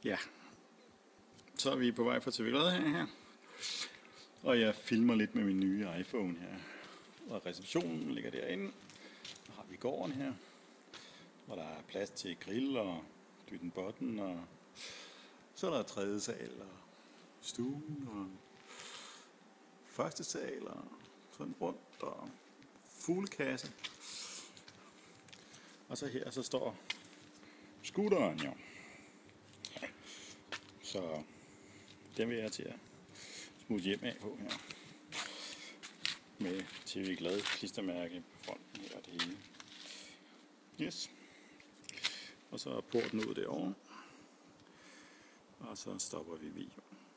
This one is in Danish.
Ja, så er vi på vej fra TV Glad her. Og jeg filmer lidt med min nye iPhone her. Og receptionen ligger derinde. Så har vi gården her, hvor der er plads til grill og dytten botten. Og så er der tredje sal og stuen og første sal og sådan rundt og fuglekasse. Og så her så står scooteren jo. Så den vil jeg til at smutte hjem af på her. Med TV Glad klistermærke på fronten her og det hele. Yes. Og så er porten ud derovre. Og så stopper vi videoen.